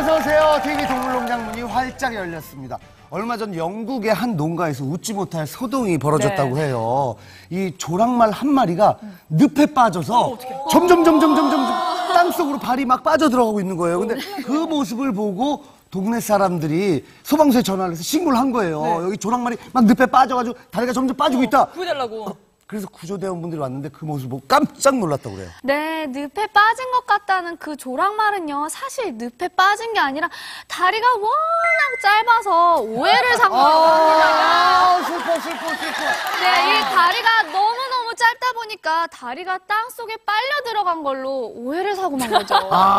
어서오세요. TV 동물농장 문이 활짝 열렸습니다. 얼마 전 영국의 한 농가에서 웃지 못할 소동이 벌어졌다고 해요. 이 조랑말 한 마리가 늪에 빠져서 점점 땅속으로 발이 막 빠져들어가고 있는 거예요. 근데 그 모습을 보고 동네 사람들이 소방서에 전화를 해서 신고를 한 거예요. 여기 조랑말이 막 늪에 빠져가지고 다리가 점점 빠지고 있다. 구해달라고. 그래서 구조대원분들이 왔는데 그 모습을 보고 깜짝 놀랐다고 그래요. 네, 늪에 빠진 것 같다는 그 조랑말은요, 사실 늪에 빠진 게 아니라 다리가 워낙 짧아서 오해를 산 겁니다. 슬퍼. 네, 이 다리가 너무너무 짧다 보니까 다리가 땅 속에 빨려 들어간 걸로 오해를 사고 만 거죠.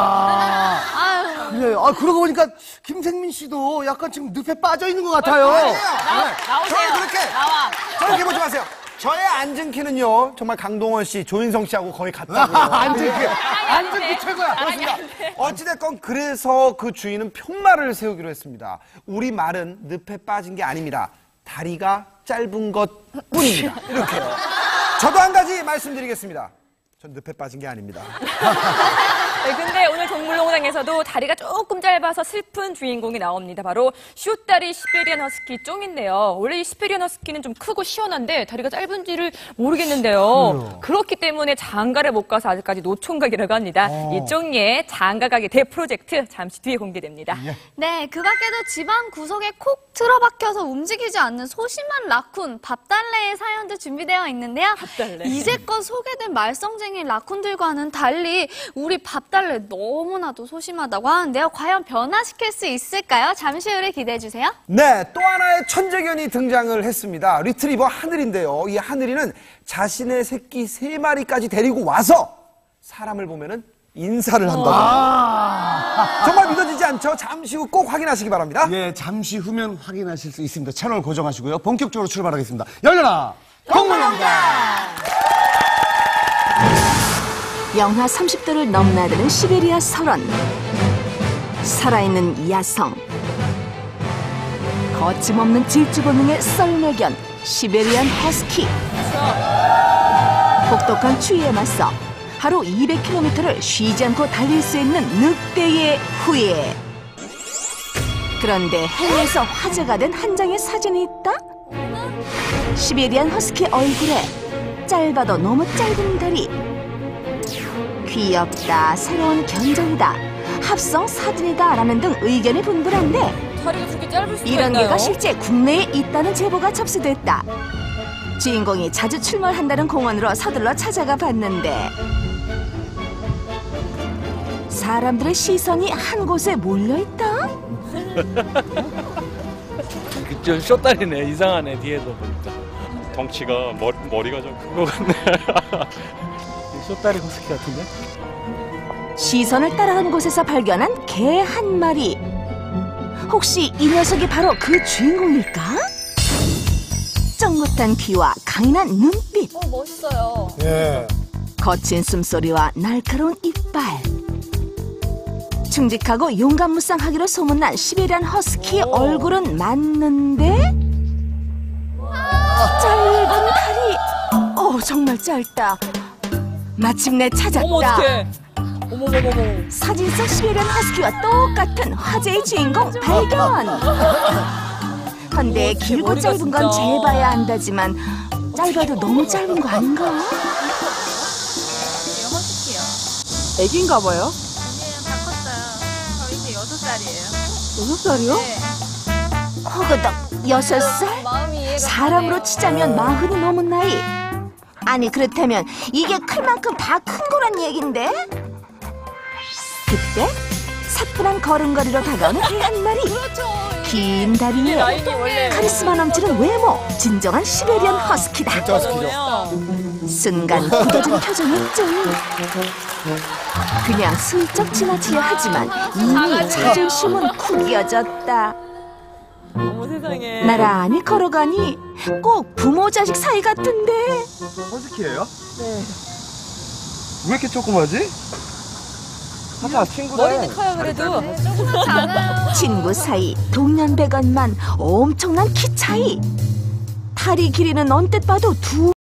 아유. 그래요. 그러고 보니까 김생민 씨도 약간 지금 늪에 빠져 있는 것 같아요. 나오세요. 저렇게 보지 마세요. 저의 앉은 키는요, 정말 강동원 씨, 조인성 씨하고 거의 같다고요. 앉은 키 최고야. 그렇습니다. 어찌됐건 그래서 그 주인은 편말을 세우기로 했습니다. 우리 말은 늪에 빠진 게 아닙니다. 다리가 짧은 것 뿐입니다. 이렇게요. 저도 한 가지 말씀드리겠습니다. 전 늪에 빠진 게 아닙니다. 네, 근데 오늘 동물농장에서도 다리가 조금 짧아서 슬픈 주인공이 나옵니다. 바로 숏다리 시베리안 허스키 쫑인데요. 원래 이 시베리안 허스키는 좀 크고 시원한데 다리가 짧은지를 모르겠는데요. 그렇기 때문에 장가를 못 가서 아직까지 노총각이라고 합니다. 이 쫑이의 장가가기 대프로젝트 잠시 뒤에 공개됩니다. 네, 그 밖에도 집안 구석에 콕 틀어박혀서 움직이지 않는 소심한 라쿤, 밥달래의 사연도 준비되어 있는데요. 밥달래. 이제껏 소개된 말썽쟁이 라쿤들과는 달리 우리 밥달래 너무나도 소심하다고 하는데요. 과연 변화시킬 수 있을까요? 잠시 후에 기대해주세요. 네, 또 하나의 천재견이 등장을 했습니다. 리트리버 하늘인데요. 이 하늘이는 자신의 새끼 3마리까지 데리고 와서 사람을 보면은 인사를 한다고. 정말 믿어지지 않죠? 잠시 후 꼭 확인하시기 바랍니다. 예, 잠시 후면 확인하실 수 있습니다. 채널 고정하시고요. 본격적으로 출발하겠습니다. 열려라! 동물농장! 영하 30도를 넘나드는 시베리아 설원. 살아있는 야성. 거침없는 질주 본능의 썰매견 시베리안 허스키. 혹독한 추위에 맞서 하루 200km를 쉬지 않고 달릴 수 있는 늑대의 후예. 그런데 해외에서 화제가 된 한 장의 사진이 있다? 시베리안 허스키 얼굴에 짧아도 너무 짧은 다리. 귀엽다, 새로운 견종이다, 합성 사진이다 라는 등 의견이 분분한데 다리가 그렇게 짧을 수가 이런 있나요? 개가 실제 국내에 있다는 제보가 접수됐다. 주인공이 자주 출몰한다는 공원으로 서둘러 찾아가 봤는데 사람들의 시선이 한 곳에 몰려있다? 좀 숏다리네. 이상하네. 뒤에도 보니까 덩치가 머리가 좀 큰 것 같네. 숏다리 허스키 같은데? 시선을 따라간 곳에서 발견한 개 한 마리. 혹시 이 녀석이 바로 그 주인공일까? 쩡긋한 귀와 강인한 눈빛, 멋있어요. 예. 거친 숨소리와 날카로운 이빨. 충직하고 용감무쌍하기로 소문난 시베리안 허스키의 얼굴은 맞는데 짧은 다리. 정말 짧다. 마침내 찾았다. 어머, 어떡해. 어머머머머. 사진 속 시베리안 허스키와 똑같은 화제의 주인공 발견. 근데 길고 머리가 짧은 건 진짜. 재봐야 한다지만 짧아도 너무 짧은 거 아닌가? 허스키요. 애기인가 봐요. 아니에요, 다 컸어요. 저 이제 6살이에요. 6살이요? 네. 허그덕 6살? 마음이 이해가 사람으로 가네요. 치자면 40이 넘은 나이. 아니 그렇다면 이게 클 만큼 다 큰 거란 얘긴데? 그때 사뿐한 걸음걸이로 다가오는 개 한 마리. 긴 다리에 라인이 원래 카리스마 넘치는 외모, 진정한 시베리안 허스키다. 진짜 허스키죠. 순간 굳어진 표정이 좀 그냥 슬쩍 지나치려 하지만 이미 자존심은 구겨졌다. 어머 세상에. 나란히 걸어가니 꼭 부모 자식 사이 같은데. 허스키예요? 네. 왜 이렇게 조그마지? 하나 친구들. 머리는 커요 그래도. 친구 사이 동년배건만 엄청난 키 차이. 다리 길이는 언뜻 봐도